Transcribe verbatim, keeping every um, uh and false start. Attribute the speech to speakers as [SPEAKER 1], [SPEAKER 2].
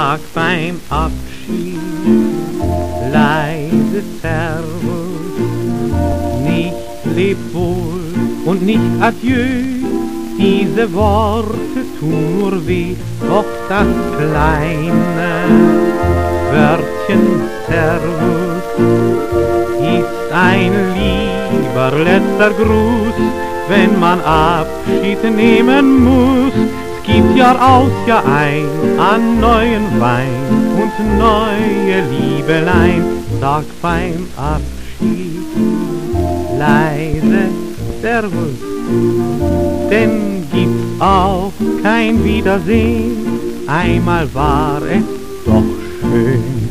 [SPEAKER 1] Sag beim Abschied leise Servus, nicht leb wohl und nicht adieu. Diese Worte tun nur weh, doch das kleine Wörtchen Servus ist ein lieber letzter Gruß, wenn man Abschied nehmen muss. Es gibt Jahr aus, Jahr ein an neuen Wein und neue Liebelein. Sag beim Abschied leise Servus, denn gibt's auch kein Wiedersehen. Einmal war es doch schön.